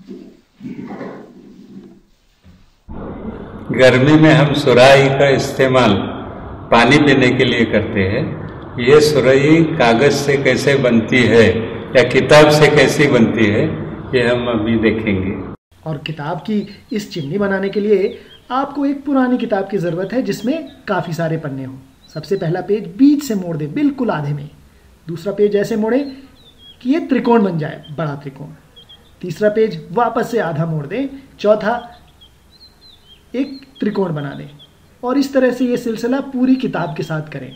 गर्मी में हम सुराही का इस्तेमाल पानी पीने के लिए करते हैं। ये सुराही कागज से कैसे बनती है या किताब से कैसी बनती है, ये हम अभी देखेंगे। और किताब की इस चिमनी बनाने के लिए आपको एक पुरानी किताब की ज़रूरत है जिसमें काफ़ी सारे पन्ने हों। सबसे पहला पेज बीच से मोड़ दें, बिल्कुल आधे में। दूसरा पेज ऐसे मोड़ें कि ये त्रिकोण बन जाए, बड़ा त्रिकोण। तीसरा पेज वापस से आधा मोड़ दें। चौथा एक त्रिकोण बना दें। और इस तरह से ये सिलसिला पूरी किताब के साथ करें।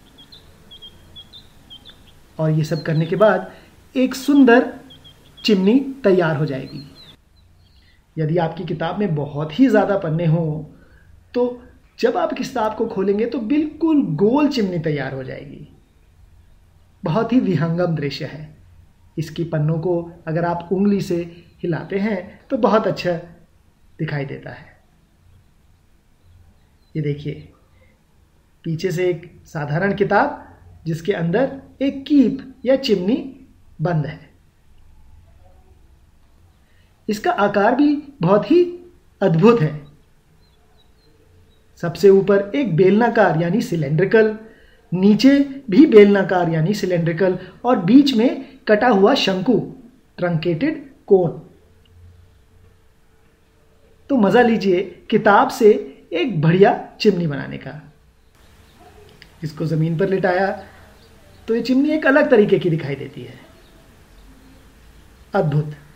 और ये सब करने के बाद एक सुंदर चिमनी तैयार हो जाएगी। यदि आपकी किताब में बहुत ही ज़्यादा पन्ने हों तो जब आप किताब को खोलेंगे तो बिल्कुल गोल चिमनी तैयार हो जाएगी। बहुत ही विहंगम दृश्य है। इसकी पन्नों को अगर आप उंगली से हिलाते हैं तो बहुत अच्छा दिखाई देता है। ये देखिए, पीछे से एक साधारण किताब जिसके अंदर एक कीप या चिमनी बंद है। इसका आकार भी बहुत ही अद्भुत है। सबसे ऊपर एक बेलनाकार यानी सिलेंड्रिकल, नीचे भी बेलनाकार यानी सिलेंड्रिकल और बीच में कटा हुआ शंकु ट्रंकेटेड कोन। तो मजा लीजिए किताब से एक बढ़िया चिमनी बनाने का। इसको जमीन पर लिटाया तो ये चिमनी एक अलग तरीके की दिखाई देती है। अद्भुत।